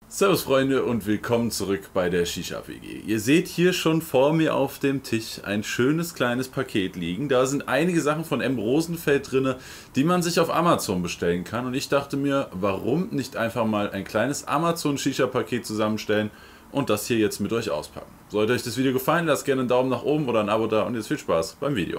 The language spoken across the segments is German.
Servus Freunde und willkommen zurück bei der Shisha WG. Ihr seht hier schon vor mir auf dem Tisch ein schönes kleines Paket liegen. Da sind einige Sachen von M. Rosenfeld drin, die man sich auf Amazon bestellen kann. Und ich dachte mir, warum nicht einfach mal ein kleines Amazon Shisha Paket zusammenstellen und das hier jetzt mit euch auspacken. Sollte euch das Video gefallen, lasst gerne einen Daumen nach oben oder ein Abo da und jetzt viel Spaß beim Video.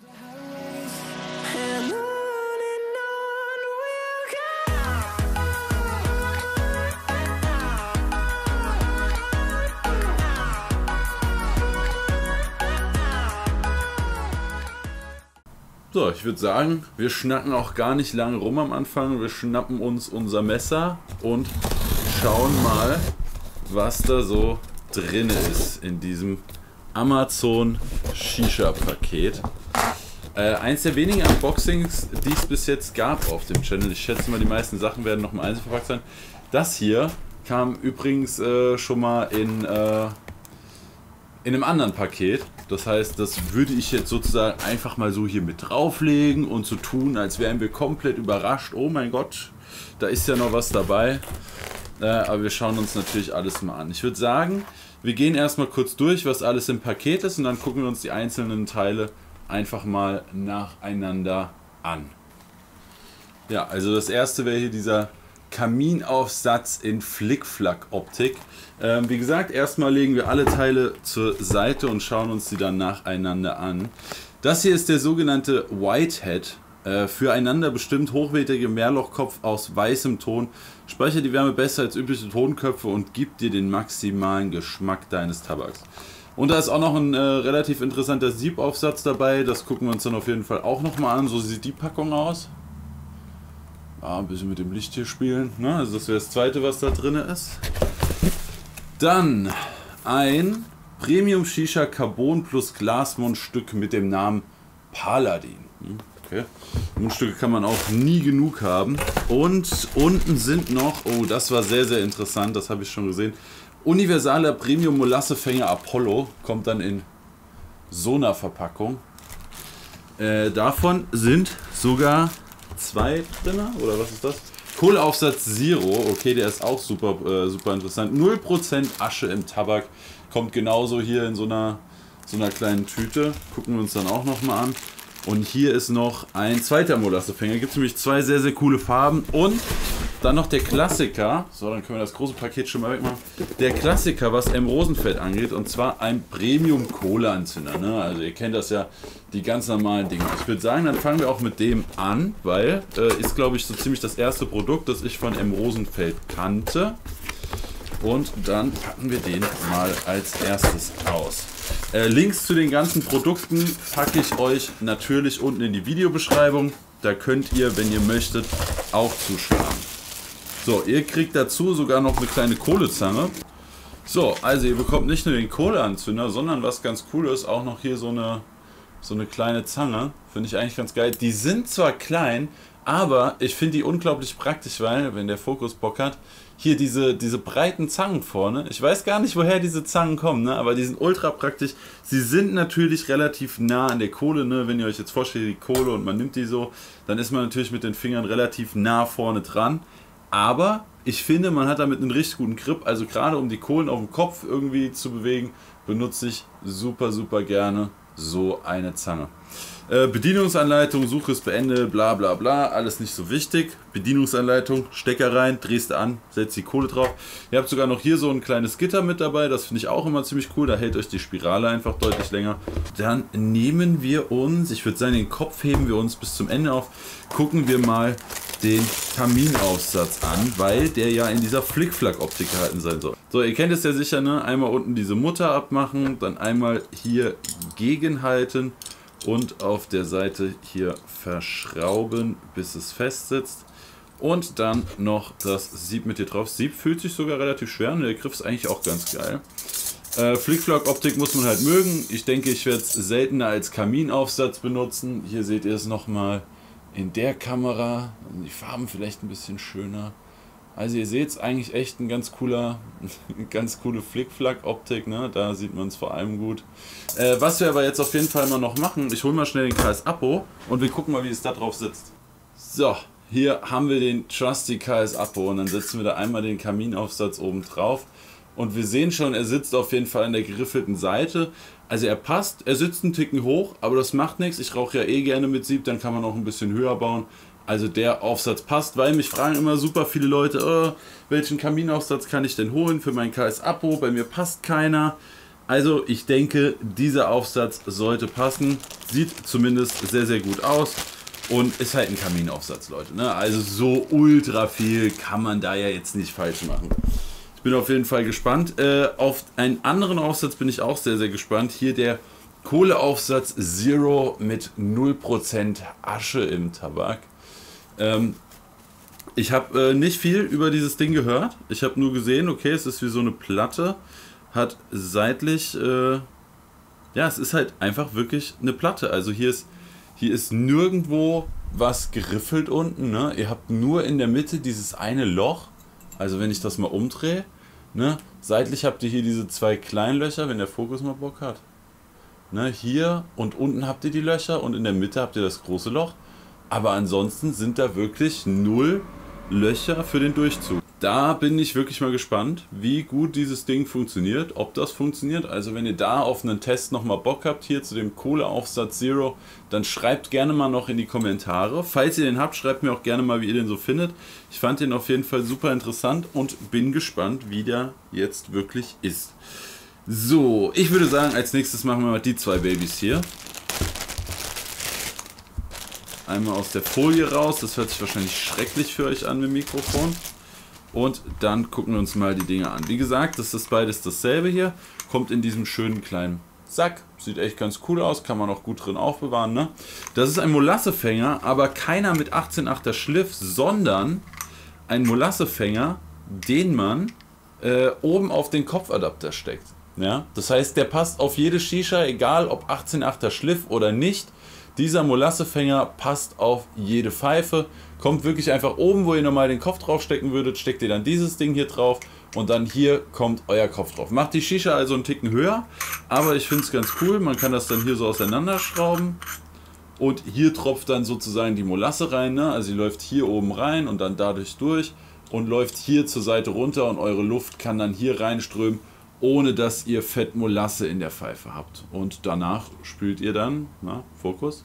So, ich würde sagen, wir schnacken auch gar nicht lange rum am Anfang. Wir schnappen uns unser Messer und schauen mal, was da so drin ist in diesem Amazon Shisha Paket. Eins der wenigen Unboxings, die es bis jetzt gab auf dem Channel. Ich schätze mal, die meisten Sachen werden noch im Einzelnen verpackt sein. Das hier kam übrigens schon mal in einem anderen Paket. Das heißt, das würde ich jetzt sozusagen einfach mal so hier mit drauflegen und so tun, als wären wir komplett überrascht. Oh mein Gott, da ist ja noch was dabei. Aber wir schauen uns natürlich alles mal an. Ich würde sagen, wir gehen erstmal kurz durch, was alles im Paket ist und dann gucken wir uns die einzelnen Teile einfach mal nacheinander an. Ja, also das erste wäre hier dieser Kaminaufsatz in Flickflack-Optik. Wie gesagt, erstmal legen wir alle Teile zur Seite und schauen uns die dann nacheinander an. Das hier ist der sogenannte Whitehead, füreinander bestimmt hochwertige Mehrlochkopf aus weißem Ton, speichert die Wärme besser als übliche Tonköpfe und gibt dir den maximalen Geschmack deines Tabaks. Und da ist auch noch ein relativ interessanter Siebaufsatz dabei, das gucken wir uns dann auf jeden Fall auch nochmal an. So sieht die Packung aus. Ein bisschen mit dem Licht hier spielen, ne? Also das wäre das zweite, was da drin ist. Dann ein Premium Shisha Carbon plus Glasmundstück mit dem Namen Paladin. Okay. Mundstücke kann man auch nie genug haben. Und unten sind noch, oh, das war sehr, sehr interessant, das habe ich schon gesehen. Universaler Premium Molassefänger Apollo, kommt dann in so einer Verpackung. Davon sind sogar zwei drin, oder was ist das? Kohleaufsatz Zero, okay, der ist auch super, super interessant. 0% Asche im Tabak, kommt genauso hier in so einer kleinen Tüte. Gucken wir uns dann auch nochmal an. Und hier ist noch ein zweiter Molassefänger. Gibt es nämlich zwei sehr, sehr coole Farben. Und dann noch der Klassiker. So, dann können wir das große Paket schon mal wegmachen. Der Klassiker, was M. Rosenfeld angeht. Und zwar ein Premium Kohleanzünder. Ne? Also ihr kennt das ja, die ganz normalen Dinge. Ich würde sagen, dann fangen wir auch mit dem an. Weil, ist glaube ich so ziemlich das erste Produkt, das ich von M. Rosenfeld kannte. Und dann packen wir den mal als erstes aus. Links zu den ganzen Produkten packe ich euch natürlich unten in die Videobeschreibung. Da könnt ihr, wenn ihr möchtet, auch zuschlagen. So, ihr kriegt dazu sogar noch eine kleine Kohlezange. So, also ihr bekommt nicht nur den Kohleanzünder, sondern was ganz cool ist, auch noch hier so eine kleine Zange. Finde ich eigentlich ganz geil. Die sind zwar klein, aber ich finde die unglaublich praktisch, weil, wenn der Fokus Bock hat, hier diese breiten Zangen vorne, ich weiß gar nicht, woher diese Zangen kommen, ne? Aber die sind ultra praktisch. Sie sind natürlich relativ nah an der Kohle, ne? Wenn ihr euch jetzt vorstellt, die Kohle und man nimmt die so, dann ist man natürlich mit den Fingern relativ nah vorne dran. Aber ich finde, man hat damit einen richtig guten Grip, also gerade um die Kohlen auf dem Kopf irgendwie zu bewegen, benutze ich super, super gerne so eine Zange. Bedienungsanleitung, Suche ist beendet, bla bla bla, alles nicht so wichtig. Bedienungsanleitung, Stecker rein, drehst du an, setzt die Kohle drauf. Ihr habt sogar noch hier so ein kleines Gitter mit dabei, das finde ich auch immer ziemlich cool, da hält euch die Spirale einfach deutlich länger. Dann nehmen wir uns, ich würde sagen, den Kopf heben wir uns bis zum Ende auf, gucken wir mal den Kaminaufsatz an, weil der ja in dieser Flickflack-Optik gehalten sein soll. So, ihr kennt es ja sicher, ne? Einmal unten diese Mutter abmachen, dann einmal hier gegenhalten und auf der Seite hier verschrauben, bis es fest sitzt. Und dann noch das Sieb mit hier drauf. Sieb fühlt sich sogar relativ schwer und der Griff ist eigentlich auch ganz geil. Flickflack-Optik muss man halt mögen. Ich denke, ich werde es seltener als Kaminaufsatz benutzen. Hier seht ihr es nochmal in der Kamera. Die Farben vielleicht ein bisschen schöner. Also ihr seht es eigentlich echt ein ganz coole Flickflack-Optik, ne? Da sieht man es vor allem gut. Was wir aber jetzt auf jeden Fall mal noch machen, ich hole mal schnell den Kreis Apo und wir gucken mal, wie es da drauf sitzt. So, hier haben wir den Trusty KS Apo und dann setzen wir da einmal den Kaminaufsatz oben drauf. Und wir sehen schon, er sitzt auf jeden Fall an der geriffelten Seite. Also er passt, er sitzt einen Ticken hoch, aber das macht nichts. Ich rauche ja eh gerne mit Sieb, dann kann man auch ein bisschen höher bauen. Also der Aufsatz passt, weil mich fragen immer super viele Leute, welchen Kaminaufsatz kann ich denn holen für meinen KS Apo? Bei mir passt keiner. Also ich denke, dieser Aufsatz sollte passen. Sieht zumindest sehr, sehr gut aus. Und ist halt ein Kaminaufsatz, Leute. Ne? Also so ultra viel kann man da ja jetzt nicht falsch machen. Ich bin auf jeden Fall gespannt. Auf einen anderen Aufsatz bin ich auch sehr, sehr gespannt. Hier der Kohleaufsatz Zero mit 0% Asche im Tabak. Ich habe nicht viel über dieses Ding gehört. Ich habe nur gesehen, okay, es ist wie so eine Platte. Hat seitlich, ja, es ist halt einfach wirklich eine Platte. Also hier ist nirgendwo was geriffelt unten. Ne? Ihr habt nur in der Mitte dieses eine Loch. Also wenn ich das mal umdrehe, ne? Seitlich habt ihr hier diese zwei kleinen Löcher, wenn der Fokus mal Bock hat. Ne? Hier und unten habt ihr die Löcher und in der Mitte habt ihr das große Loch. Aber ansonsten sind da wirklich 0 Löcher für den Durchzug. Da bin ich wirklich mal gespannt, wie gut dieses Ding funktioniert, ob das funktioniert. Also wenn ihr da auf einen Test nochmal Bock habt, hier zu dem Kohleaufsatz Zero, dann schreibt gerne mal noch in die Kommentare. Falls ihr den habt, schreibt mir auch gerne mal, wie ihr den so findet. Ich fand den auf jeden Fall super interessant und bin gespannt, wie der jetzt wirklich ist. So, ich würde sagen, als nächstes machen wir mal die zwei Babys hier. Einmal aus der Folie raus, das hört sich wahrscheinlich schrecklich für euch an mit dem Mikrofon. Und dann gucken wir uns mal die Dinge an. Wie gesagt, das ist beides dasselbe hier. Kommt in diesem schönen kleinen Sack. Sieht echt ganz cool aus. Kann man auch gut drin aufbewahren. Ne? Das ist ein Molassefänger, aber keiner mit 18,8er Schliff, sondern ein Molassefänger, den man oben auf den Kopfadapter steckt. Ja? Das heißt, der passt auf jede Shisha, egal ob 18,8er Schliff oder nicht. Dieser Molassefänger passt auf jede Pfeife, kommt wirklich einfach oben, wo ihr normal den Kopf drauf stecken würdet, steckt ihr dann dieses Ding hier drauf und dann hier kommt euer Kopf drauf. Macht die Shisha also einen Ticken höher, aber ich finde es ganz cool, man kann das dann hier so auseinanderschrauben und hier tropft dann sozusagen die Molasse rein, ne? Also die läuft hier oben rein und dann dadurch durch und läuft hier zur Seite runter und eure Luft kann dann hier reinströmen, ohne dass ihr Fettmolasse in der Pfeife habt. Und danach spült ihr dann, Fokus.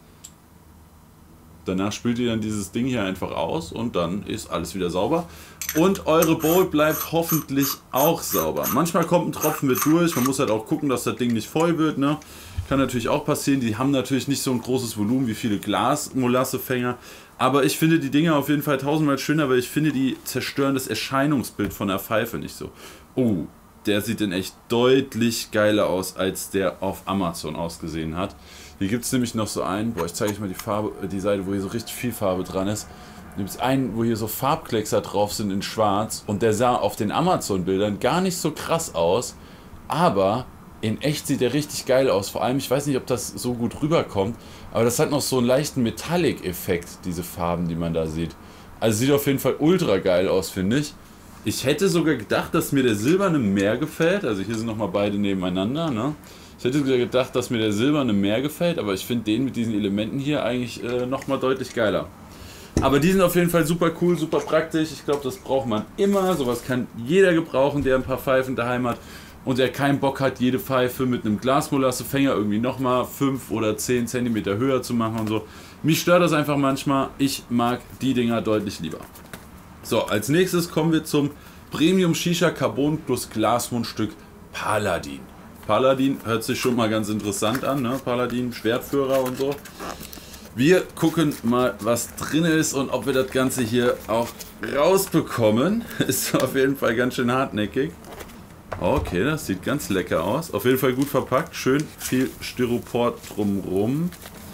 Danach spült ihr dann dieses Ding hier einfach aus und dann ist alles wieder sauber. Und eure Bowl bleibt hoffentlich auch sauber. Manchmal kommt ein Tropfen mit durch, man muss halt auch gucken, dass das Ding nicht voll wird. Ne? Kann natürlich auch passieren, die haben natürlich nicht so ein großes Volumen wie viele Glas-Molassefänger. Aber ich finde die Dinger auf jeden Fall tausendmal schöner, weil ich finde, die zerstören das Erscheinungsbild von der Pfeife nicht so. Oh, der sieht in echt deutlich geiler aus, als der auf Amazon ausgesehen hat. Hier gibt es nämlich noch so einen, ich zeige euch mal die Farbe, die Seite, wo hier so richtig viel Farbe dran ist. Hier gibt es einen, wo hier so Farbkleckser drauf sind in schwarz und der sah auf den Amazon-Bildern gar nicht so krass aus, aber in echt sieht der richtig geil aus. Vor allem, ich weiß nicht, ob das so gut rüberkommt, aber das hat noch so einen leichten Metallic-Effekt, diese Farben, die man da sieht. Also sieht auf jeden Fall ultra geil aus, finde ich. Ich hätte sogar gedacht, dass mir der silberne mehr gefällt. Also hier sind nochmal beide nebeneinander. Ne? Ich hätte sogar gedacht, dass mir der silberne mehr gefällt, aber ich finde den mit diesen Elementen hier eigentlich nochmal deutlich geiler. Aber die sind auf jeden Fall super cool, super praktisch. Ich glaube, das braucht man immer. Sowas kann jeder gebrauchen, der ein paar Pfeifen daheim hat und der keinen Bock hat, jede Pfeife mit einem Glasmolassefänger irgendwie nochmal 5 oder 10 cm höher zu machen und so. Mich stört das einfach manchmal. Ich mag die Dinger deutlich lieber. So, als nächstes kommen wir zum Premium Shisha Carbon plus Glasmundstück Paladin. Paladin hört sich schon mal ganz interessant an, ne? Paladin, Schwertführer und so. Wir gucken mal, was drin ist und ob wir das Ganze hier auch rausbekommen. Ist auf jeden Fall ganz schön hartnäckig. Okay, das sieht ganz lecker aus. Auf jeden Fall gut verpackt, schön viel Styropor drumrum.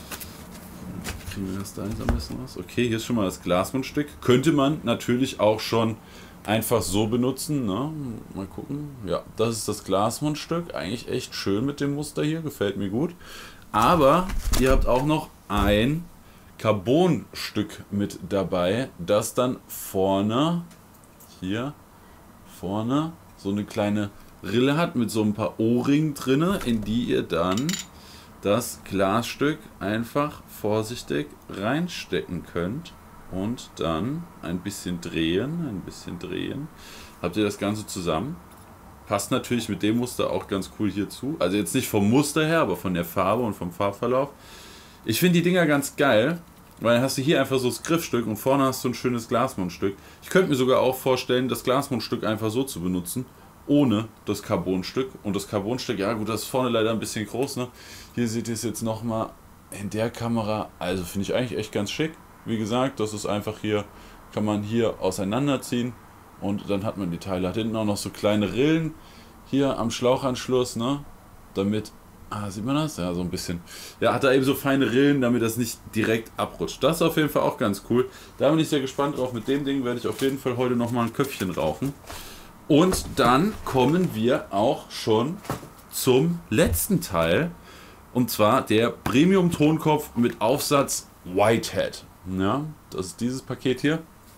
Kriegen wir das da jetzt am besten raus? Okay, hier ist schon mal das Glasmundstück. Könnte man natürlich auch schon einfach so benutzen. Ne? Mal gucken. Ja, das ist das Glasmundstück. Eigentlich echt schön mit dem Muster hier. Gefällt mir gut. Aber ihr habt auch noch ein Carbonstück mit dabei, das dann vorne, hier vorne, so eine kleine Rille hat mit so ein paar O-Ringen drin, in die ihr dann das Glasstück einfach vorsichtig reinstecken könnt und dann ein bisschen drehen, Habt ihr das Ganze zusammen? Passt natürlich mit dem Muster auch ganz cool hierzu. Also jetzt nicht vom Muster her, aber von der Farbe und vom Farbverlauf. Ich finde die Dinger ganz geil, weil dann hast du hier einfach so das Griffstück und vorne hast du ein schönes Glasmundstück. Ich könnte mir sogar auch vorstellen, das Glasmundstück einfach so zu benutzen, ohne das Carbonstück. Und das Carbonstück, ja gut, das ist vorne leider ein bisschen groß, ne? Hier seht ihr es jetzt nochmal in der Kamera. Also finde ich eigentlich echt ganz schick. Wie gesagt, das ist einfach hier, kann man hier auseinanderziehen. Und dann hat man die Teile. Hat hinten auch noch so kleine Rillen hier am Schlauchanschluss, ne? Damit, sieht man das? Ja, so ein bisschen. Ja, hat da eben so feine Rillen, damit das nicht direkt abrutscht. Das ist auf jeden Fall auch ganz cool. Da bin ich sehr gespannt drauf. Mit dem Ding werde ich auf jeden Fall heute nochmal ein Köpfchen rauchen. Und dann kommen wir auch schon zum letzten Teil. Und zwar der Premium-Tonkopf mit Aufsatz Whitehead. Ja, das ist dieses Paket hier.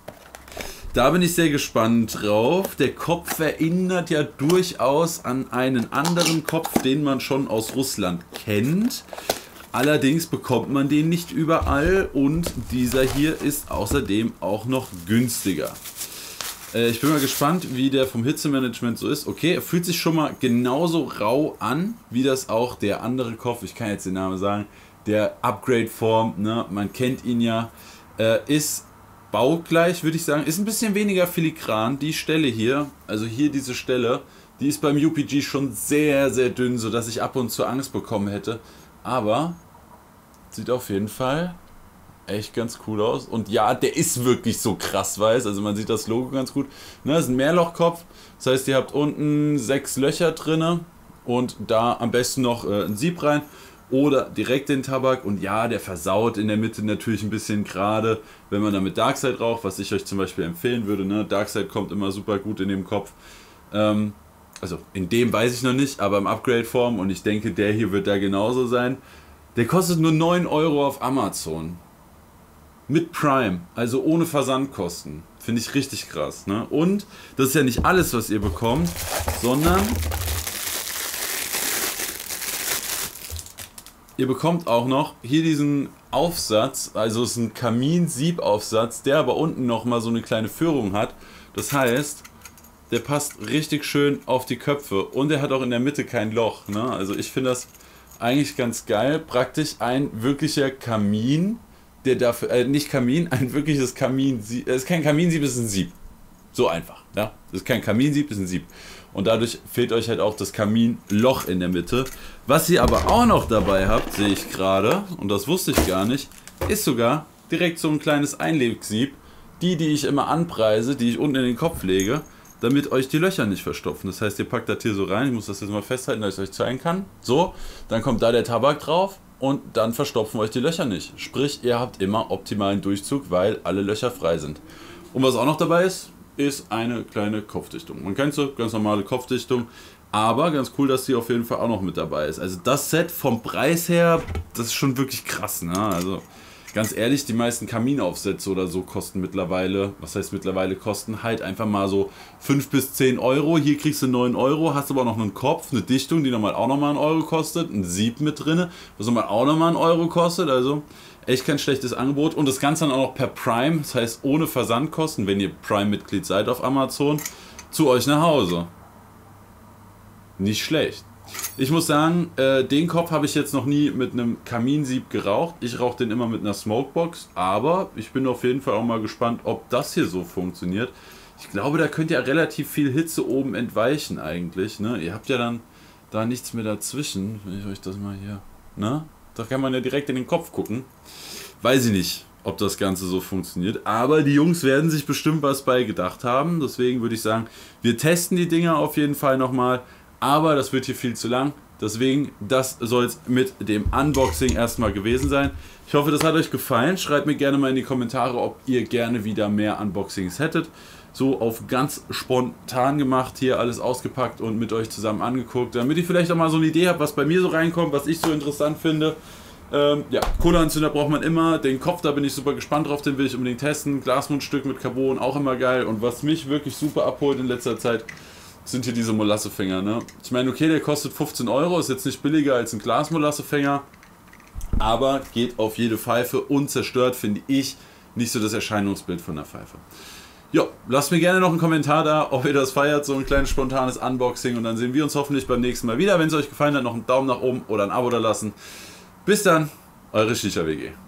Da bin ich sehr gespannt drauf. Der Kopf erinnert ja durchaus an einen anderen Kopf, den man schon aus Russland kennt. Allerdings bekommt man den nicht überall und dieser hier ist außerdem auch noch günstiger. Ich bin mal gespannt, wie der vom Hitzemanagement so ist. Okay, er fühlt sich schon mal genauso rau an, wie das auch der andere Kopf, ich kann jetzt den Namen sagen, der Upgrade-Form, ne? Man kennt ihn ja, ist baugleich, würde ich sagen, ist ein bisschen weniger filigran. Die Stelle hier, also hier diese Stelle, die ist beim UPG schon sehr, sehr dünn, sodass ich ab und zu Angst bekommen hätte. Aber sieht auf jeden Fall echt ganz cool aus. Und ja, der ist wirklich so krass weiß. Also man sieht das Logo ganz gut. Ne, das ist ein Mehrlochkopf. Das heißt, ihr habt unten 6 Löcher drinne und da am besten noch ein Sieb rein. Oder direkt den Tabak und ja, der versaut in der Mitte natürlich ein bisschen, gerade wenn man damit Darkside raucht, was ich euch zum Beispiel empfehlen würde. Ne? Darkside kommt immer super gut in den Kopf. Also in dem weiß ich noch nicht, aber im Upgrade-Form und ich denke, der hier wird da genauso sein. Der kostet nur 9 Euro auf Amazon. Mit Prime, also ohne Versandkosten. Finde ich richtig krass. Ne? Und das ist ja nicht alles, was ihr bekommt, sondern ihr bekommt auch noch hier diesen Aufsatz, also es ist ein Kaminsieb-Aufsatz, der aber unten nochmal so eine kleine Führung hat. Das heißt, der passt richtig schön auf die Köpfe und der hat auch in der Mitte kein Loch. Ne? Also ich finde das eigentlich ganz geil. Praktisch ein wirklicher Kamin, der dafür, nicht Kamin, ein wirkliches Kaminsieb. Es ist kein Kaminsieb, es ist ein Sieb. So einfach. Ja? Das ist kein Kaminsieb, es ist ein Sieb. Und dadurch fehlt euch halt auch das Kaminloch in der Mitte. Was ihr aber auch noch dabei habt, sehe ich gerade, und das wusste ich gar nicht, ist sogar direkt so ein kleines Einlegsieb. Die ich immer anpreise, die ich unten in den Kopf lege, damit euch die Löcher nicht verstopfen. Das heißt, ihr packt das hier so rein, ich muss das jetzt mal festhalten, dass ich euch zeigen kann. So, dann kommt da der Tabak drauf und dann verstopfen euch die Löcher nicht. Sprich, ihr habt immer optimalen Durchzug, weil alle Löcher frei sind. Und was auch noch dabei ist eine kleine Kopfdichtung. Man kennt so, ganz normale Kopfdichtung, aber ganz cool, dass die auf jeden Fall auch noch mit dabei ist. Also das Set vom Preis her, das ist schon wirklich krass, ne? Also ganz ehrlich, die meisten Kaminaufsätze oder so kosten mittlerweile, was heißt mittlerweile, kosten halt einfach mal so 5 bis 10 Euro. Hier kriegst du 9 Euro, hast aber noch einen Kopf, eine Dichtung, die nochmal auch nochmal einen Euro kostet, ein Sieb mit drin, was nochmal auch nochmal einen Euro kostet, also echt kein schlechtes Angebot. Und das Ganze dann auch noch per Prime, das heißt ohne Versandkosten, wenn ihr Prime-Mitglied seid auf Amazon, zu euch nach Hause. Nicht schlecht. Ich muss sagen, den Kopf habe ich jetzt noch nie mit einem Kaminsieb geraucht. Ich rauche den immer mit einer Smokebox, aber ich bin auf jeden Fall auch mal gespannt, ob das hier so funktioniert. Ich glaube, da könnt ihr relativ viel Hitze oben entweichen eigentlich. Ne? Ihr habt ja dann da nichts mehr dazwischen, wenn ich euch das mal hier... Ne? Da kann man ja direkt in den Kopf gucken. Weiß ich nicht, ob das Ganze so funktioniert. Aber die Jungs werden sich bestimmt was bei gedacht haben. Deswegen würde ich sagen, wir testen die Dinger auf jeden Fall nochmal. Aber das wird hier viel zu lang. Deswegen, das soll es mit dem Unboxing erstmal gewesen sein. Ich hoffe, das hat euch gefallen. Schreibt mir gerne mal in die Kommentare, ob ihr gerne wieder mehr Unboxings hättet. So auf ganz spontan gemacht, hier alles ausgepackt und mit euch zusammen angeguckt, damit ihr vielleicht auch mal so eine Idee habt, was bei mir so reinkommt, was ich so interessant finde. Ja, Kohleanzünder braucht man immer, den Kopf, da bin ich super gespannt drauf, den will ich unbedingt testen. Glasmundstück mit Carbon, auch immer geil. Und was mich wirklich super abholt in letzter Zeit, sind hier diese Molassefänger. Ne? Ich meine, okay, der kostet 15 Euro, ist jetzt nicht billiger als ein Glasmolassefänger, aber geht auf jede Pfeife und zerstört, finde ich, nicht so das Erscheinungsbild von der Pfeife. Jo, lasst mir gerne noch einen Kommentar da, ob ihr das feiert, so ein kleines spontanes Unboxing. Und dann sehen wir uns hoffentlich beim nächsten Mal wieder. Wenn es euch gefallen hat, noch einen Daumen nach oben oder ein Abo da lassen. Bis dann, eure Shisha WG.